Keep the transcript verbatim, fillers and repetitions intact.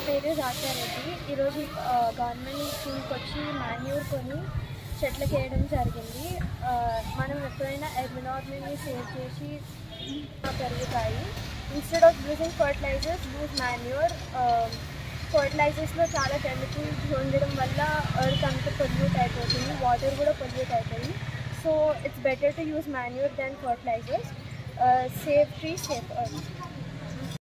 పేరు రాజారెడ్డి. ఈరోజు గవర్నమెంట్ స్కూల్కి వచ్చి మాన్యూర్ కొని చెట్లకి వేయడం జరిగింది. మనం ఎప్పుడైనా ఎన్విరాన్మెంట్ని సేవ్ చేసి పెరుగుతాయి. Instead of using fertilisers use manure. ఫర్టిలైజర్స్లో చాలా కెమికల్స్ ఉండడం వల్ల ఎర్త్ అంతా పొల్యూట్ అయిపోతుంది, వాటర్ కూడా పొల్యూట్ అవుతుంది. So it's better to use manure then fertilisers. Save tree, save earth.